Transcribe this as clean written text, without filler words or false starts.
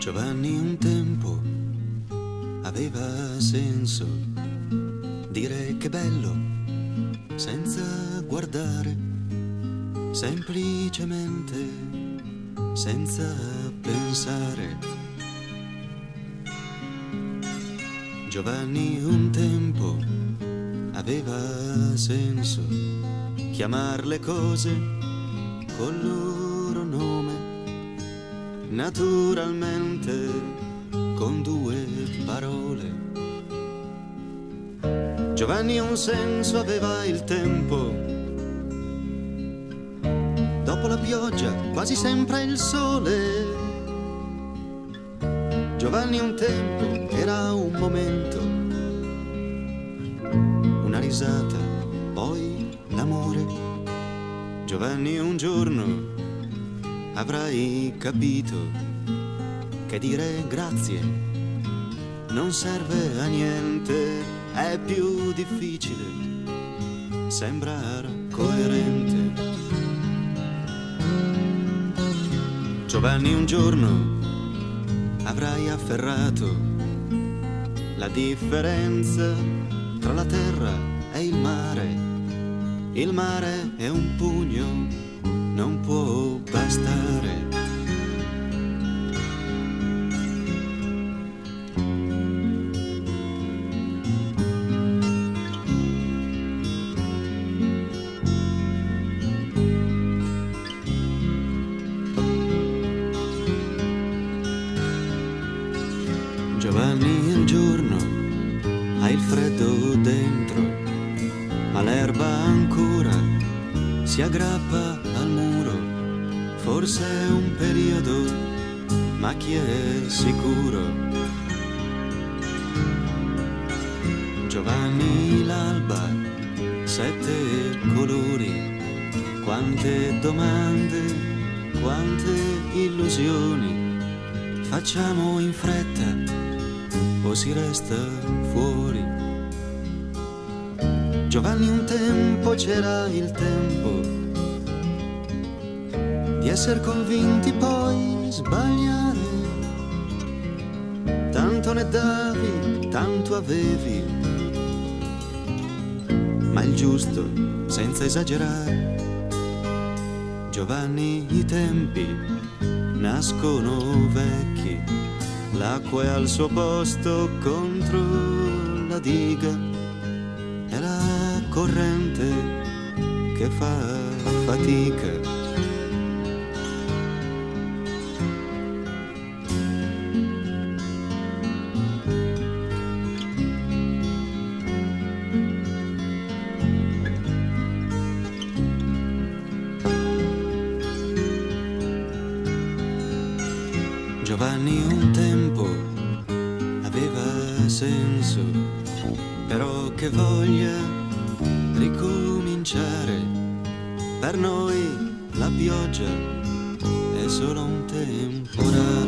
Giovanni un tempo aveva senso dire che bello senza guardare, semplicemente senza pensare. Giovanni un tempo aveva senso chiamar le cose col loro nome, naturalmente con due parole. Giovanni un senso aveva il tempo, dopo la pioggia quasi sempre il sole. Giovanni un tempo era un momento, una risata, poi l'amore. Giovanni un giorno avrai capito che dire grazie non serve a niente, è più difficile sembrare coerente. Giovanni un giorno avrai afferrato la differenza tra la terra e il mare. Il mare è un pugno, non può bastare. Giovanni un giorno ha il freddo dentro, ma l'erba ancora si aggrappa al muro. Forse è un periodo, ma chi è sicuro? Giovanni l'alba, 7 colori, quante domande, quante illusioni. Facciamo in fretta o si resta fuori? Giovanni un tempo c'era il tempo di essere convinti poi sbagliare. Tanto ne davi, tanto avevi, ma il giusto senza esagerare. Giovanni i tempi nascono vecchi, l'acqua è al suo posto contro la diga, è la corrente che fa fatica. Giovanni un tempo aveva senso, però che voglia ricominciare. Per noi la pioggia è solo un temporale.